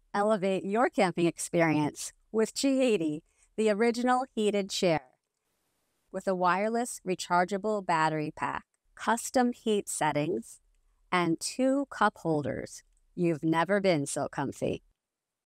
Elevate your camping experience with Chaheati, the original heated chair. With a wireless rechargeable battery pack, custom heat settings, and 2 cup holders, you've never been so comfy.